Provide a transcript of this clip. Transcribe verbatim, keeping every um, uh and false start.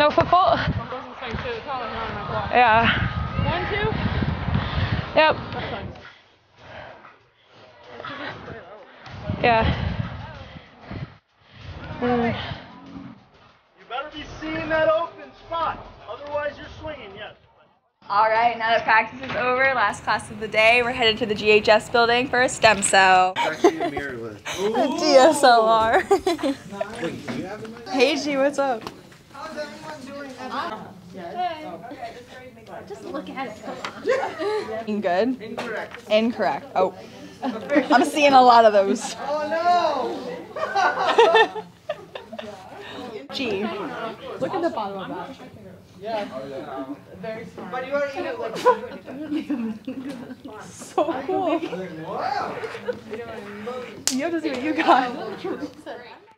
No football? Yeah. One, two? Yep. Yeah. Mm. You better be seeing that open spot. Otherwise, you're swinging, yes. All right, now that practice is over, last class of the day, we're headed to the G H S building for a stem cell. Actually, a mirror with A D S L R. Wait, do you have a mic? Hey G, what's up? How's everyone doing? Just look at it. Come on. Good? Incorrect. Incorrect. Oh. I'm seeing a lot of those. Oh no! G. Look at the bottom of that. Yeah. Very smart. But you already eat it like So cool. wow. You have to see what you got.